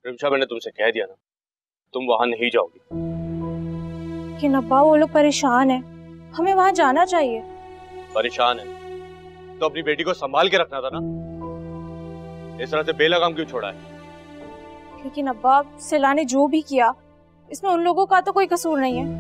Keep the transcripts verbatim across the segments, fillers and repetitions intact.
रिमशा, मैंने तुमसे कह दिया ना, तुम वहां नहीं जाओगी। कि अब्बा वो लोग परेशान है, हमें वहां जाना चाहिए। परेशान है तो अपनी बेटी को संभाल के रखना था ना, इस तरह से बेलगाम क्यों छोड़ा है? लेकिन अब्बा, सिला ने जो भी किया इसमें उन लोगों का तो कोई कसूर नहीं है।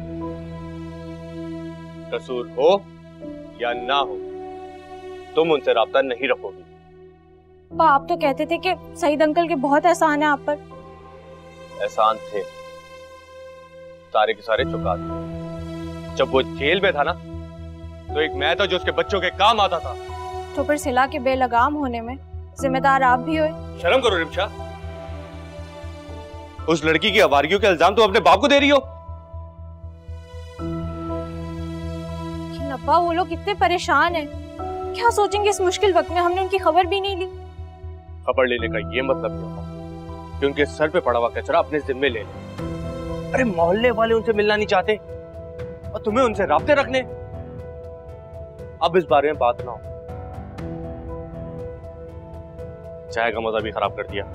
कसूर हो या ना हो, तुम उनसे राब्ता नहीं रखोगी। अब्बा, आप तो कहते थे कि सईद अंकल के बहुत एहसान है आप पर। एहसान थे, सारे के सारे चुका दिए। जब वो जेल में था ना, तो एक मैं था जो उसके बच्चों के काम आता था। तो फिर सिला के बेलगाम होने में जिम्मेदार आप भी हुए। शर्म करो रिमशा, उस लड़की की आवारगियों के इल्जाम तो अपने बाप को दे रही हो। लेकिन अब्बा, वो लोग इतने परेशान हैं, क्या सोचेंगे इस मुश्किल वक्त में हमने उनकी खबर भी नहीं ली। खबर लेने का ये मतलब नहीं होता कि उनके सर पे पड़ा हुआ कचरा अपने जिम्मे ले ले। अरे मोहल्ले वाले उनसे मिलना नहीं चाहते और तुम्हें उनसे राब्ते रखने। अब इस बारे में बात ना हो, चाय का मजा भी खराब कर दिया।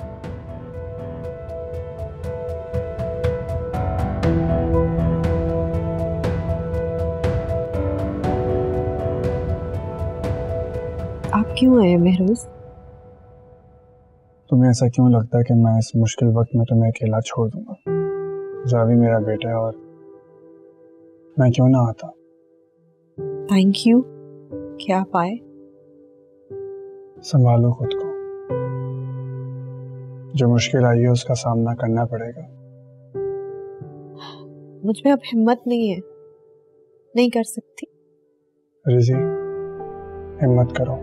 आप क्यों आए महरोज? तुम्हें ऐसा क्यों लगता है कि मैं इस मुश्किल वक्त में तुम्हें अकेला छोड़ दूंगा? जावी मेरा बेटा है और मैं क्यों ना आता। Thank you. क्या आप आए? संभालो खुद को, जो मुश्किल आई है उसका सामना करना पड़ेगा। मुझ में अब हिम्मत नहीं है, नहीं कर सकती। रिजी, हिम्मत करो।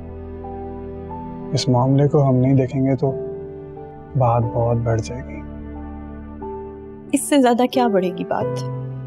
इस मामले को हम नहीं देखेंगे तो बात बहुत बढ़ जाएगी। इससे ज्यादा क्या बढ़ेगी बात?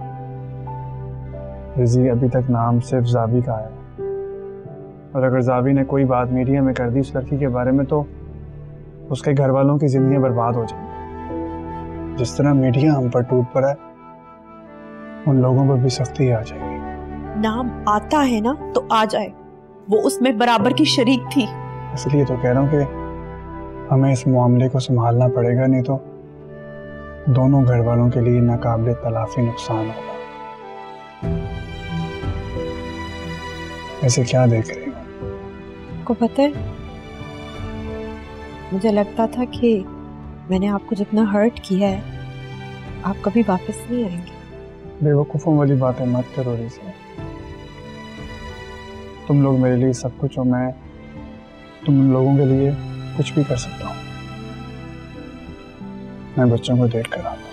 रिजी, अभी तक नाम सिर्फ जावी का है, और अगर जावी ने कोई बात मीडिया में कर दी उस लड़की के बारे में तो उसके घर वालों की जिंदगी बर्बाद हो जाएगी। जिस तरह मीडिया हम पर टूट पड़ा है, उन लोगों पर भी सख्ती आ जाएगी। नाम आता है ना तो आ जाए, वो उसमें बराबर की शरीक थी। इसलिए तो कह रहा हूँ कि हमें इस मामले को संभालना पड़ेगा, नहीं तो दोनों घर वालों के लिए नाकाबिले तलाफी नुकसान होगा। ऐसे क्या देख रही हो? को पता है, मुझे लगता था कि मैंने आपको जितना हर्ट किया है आप कभी वापस नहीं आएंगे। बेवकूफ़ों वाली बातें मत करो रिजी। तुम लोग मेरे लिए सब कुछ हो, मैं तुम लोगों के लिए कुछ भी कर सकता हूँ। मैं बच्चों को देख कर आता हूँ।